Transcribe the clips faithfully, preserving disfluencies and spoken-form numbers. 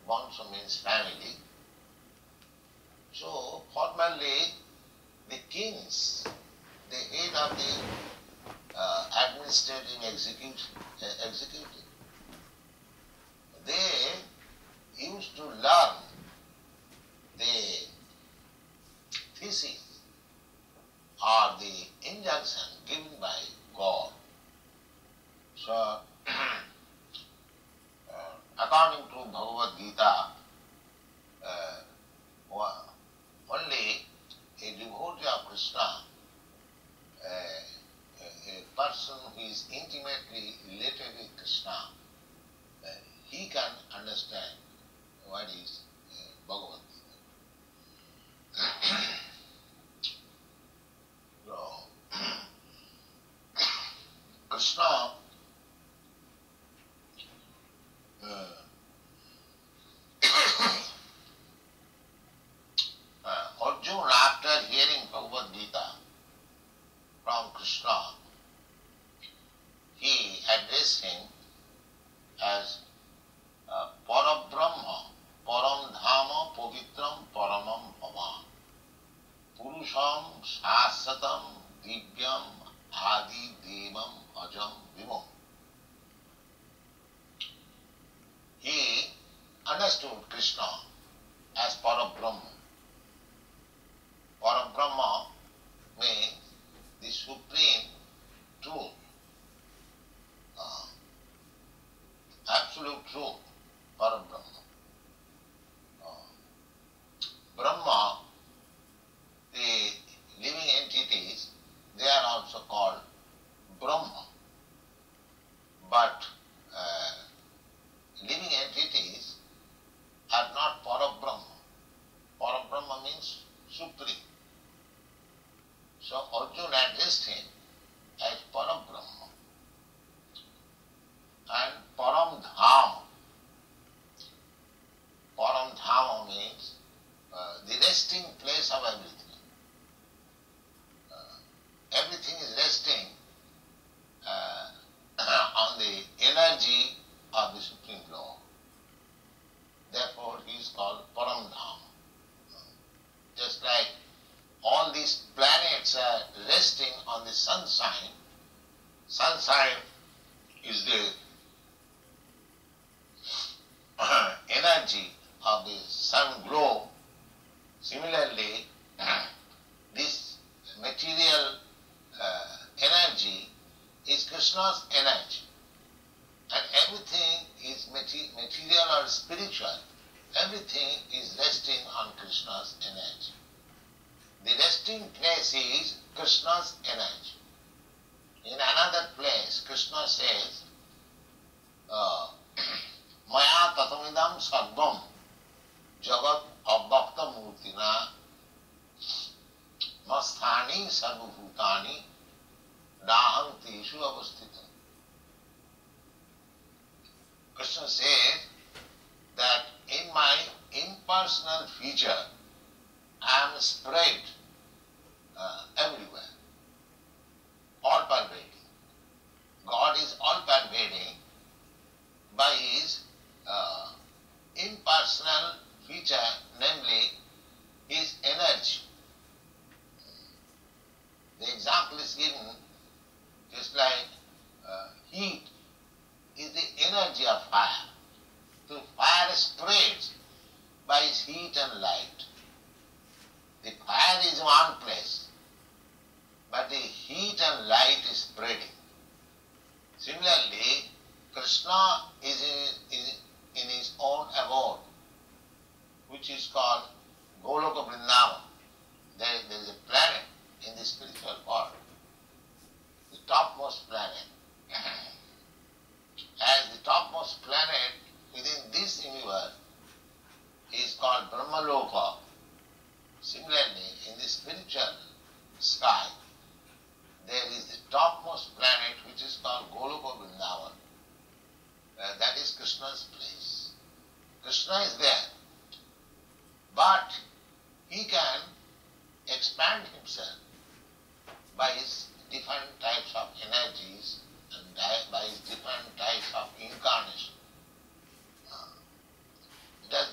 Vansha means family. So formerly the kings, the head of the uh, administrative executive, uh, executive, they used to learn the thesis or the injunction given by God. So, uh, according to Bhagavad-Gita, uh, only a devotee of Krishna, uh, a, a person who is intimately related with Krishna, uh, he can understand what is uh, Bhagavad-Gita. So, Krishna uh, uh, Arjuna, after hearing Bhagavad-Gita from Krishna, he addressed him as uh, Parabrahma, Param Dhama, Pavitram, Paramam Bhava, Purusham, Shasatam, Divyam, Adi, Devam, Ajam, Vivam. He understood Krishna as Parabrahma. Parabrahma means the supreme truth, uh, absolute truth, Parabrahma. Uh, Brahma, the living entities, they are also called Brahma. But uh, living entities are not Parabrahma. Parabrahma means supreme. So Arjuna addressed him as Parabrahma. And Param Dham. Param Dham means uh, the resting place of everything. Uh, everything is resting uh, on the energy of the Supreme Lord. Therefore he is called Param Dham. Just like all these planets are resting on the sunshine, sunshine is the energy of the sun globe. Similarly, this material uh, energy is Krishna's energy, and everything is mate- material or spiritual. Everything is resting on Krishna's energy. The resting place is Krishna's energy. In another place, Krishna says, uh, Maya tatamidam sarvam jagat abbhakta murtina masthani sarvabhutani daham teshu avasthitam. Krishna says that in my impersonal feature, I am spread uh, everywhere, all pervading. God is all pervading by his uh, impersonal feature, namely his energy. The example is given just like uh, heat is the energy of fire. So fire spreads by its heat and light. The fire is one place, but the heat and light is spreading. Similarly, Krishna is in, is in his own abode, which is called Goloka Vrindavan. There, there is a planet in the spiritual world, the topmost planet. As the topmost planet within this universe is called Brahmaloka. Similarly, in the spiritual sky, there is the topmost planet which is called Goloka Vrindavan. Uh, that is Krishna's place. Krishna is there, but he can expand himself by his different types of energies and by his different types of incarnation. Uh, it has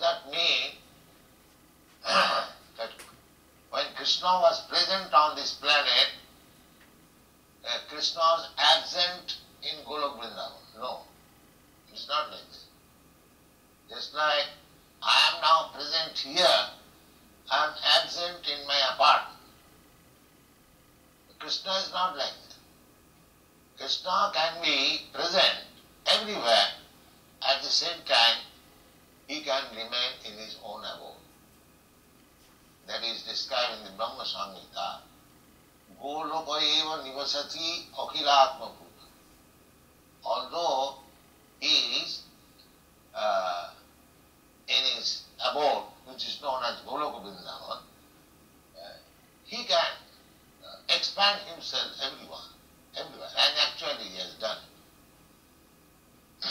Krishna was present on this planet, uh, Krishna was absent in Golok Vrindavan. No, it's not like this. Just like I am now present here, I am absent in my apartment. Krishna is not like that. Krishna can be present everywhere, at the same time he can remain in his own abode. That is described in the Brahma Samhita. Goloka eva nivasati akhilatma bhuta. Although he is uh, in his abode, which is known as Goloka Vrindavan, uh, he can uh, expand himself everywhere, everywhere, and actually he has done it.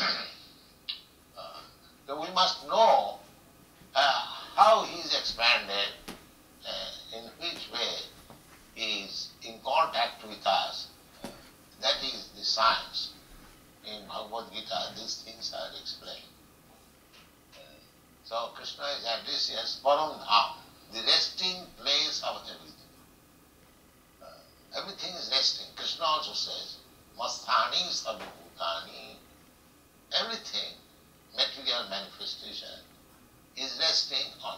uh, so we must know uh, how he is expanded, uh, in which way he is in contact with us. Uh, that is the science. In Bhagavad-Gita, these things are explained. Uh, so Krishna is addressed as Param Dham, the resting place of everything. Uh, everything is resting. Krishna also says, Masthani Sarvabhutani. Everything, material manifestation, is resting on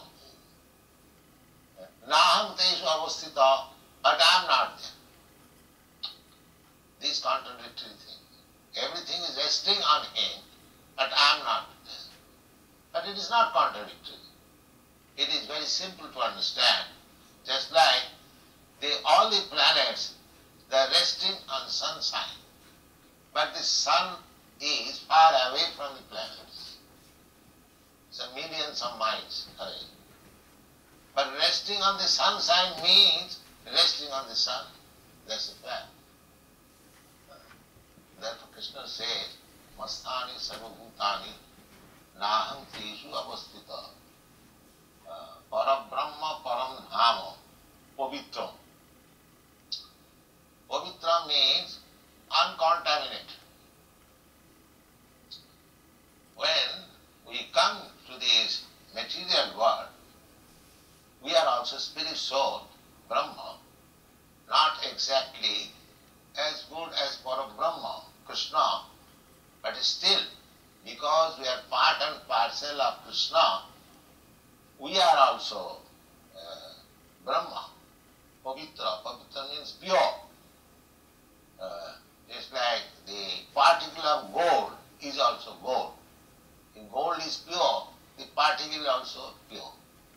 him. Naham teshu avasthita, but I am not there. These contradictory things. Everything is resting on him, but I am not there. But it is not contradictory. It is very simple to understand. Just like the, all the planets, they are resting on sun sign. But the sun is far away from the planets. So millions of miles away. But resting on the sun sign means resting on the sun. That's a fact. Therefore Krishna says, Masthani Sarvabhutani Naham Teshu Avasthita Parabrahma Param Dhama Pavitram. Pavitra means uncontaminated. When we come to this material world, we are also spirit soul, Brahma, not exactly as good as Parabrahma, Krishna, but still, because we are part and parcel of Krishna, we are also uh, Brahma, Pavitra. Pavitra means pure. Uh, just like the particle of gold is also gold. If gold is pure, the particle is also pure.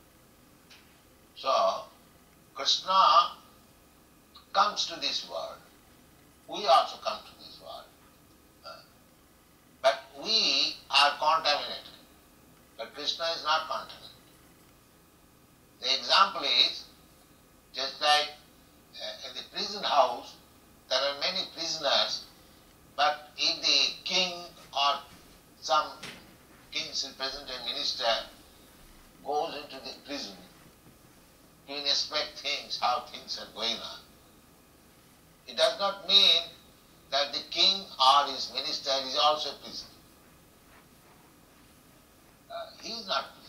So, Krishna comes to this world. We also come to this world. Uh, but we are contaminated. But Krishna is not contaminated. The example is, just like uh, in the prison house, there are many prisoners, but if the king or some king's representative minister goes into the prison to inspect things, how things are going on, it does not mean that the king or his minister is also a prisoner. Uh, he is not